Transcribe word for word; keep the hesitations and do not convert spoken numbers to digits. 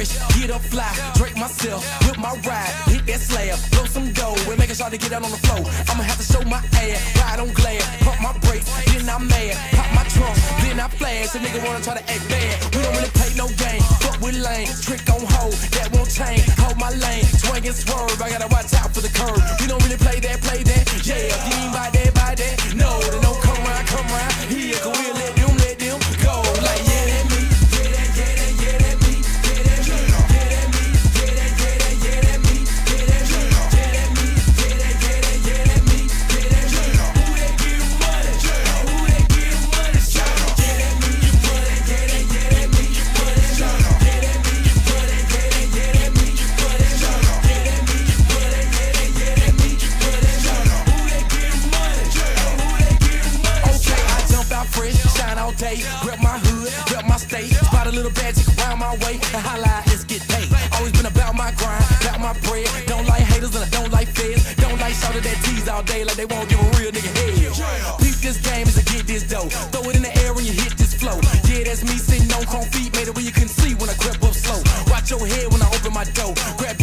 fresh, get up fly, drink myself, whip my ride, hit that slab, blow some dough, and making sure to get out on the floor. I'ma have to show my ass, ride on glare, pump my brakes, then I'm mad, pop my trunk, then I flash. A nigga wanna try to act bad, we don't really play no game, fuck with lane, trick on hold, that won't change, hold my lane, swing and swerve, I gotta watch out for the curve. We don't really play that, play that, yeah, if you ain't by that, by that, no, they don't come round, come round, here, go we'll let them, let them go, like yeah, that me, yeah, that, yeah, that, yeah, that me, yeah, that me, yeah, that me, yeah, that, yeah, that, yeah, that me, yeah, that me, yeah, that me, yeah, that, yeah, that, yeah, that me, yeah, that me, who that get money, who that get money, yeah, that me, you put it, yeah, that, yeah, that me, you put it, yeah, that me, you put it, yeah, that, yeah, that me, you put it, yeah, that me, you put it, yeah, that, yeah, that me, you put it, yeah, who that get money, who that get money. Okay, I jump out fresh, shine all day, grab my hood, grab my state, spot a little bad chick around my way, and holla, let's get paid. Always been about my grind, about my bread. Don't like haters and I don't like feds. Don't like shouting that tease all day like they won't give a real nigga head. Beat this game is to get this dough. Throw it in the air when you hit this flow. Yeah, that's me sitting on cold feet, made it where you couldn't see when I crept up slow. Watch your head when I open my door. Grab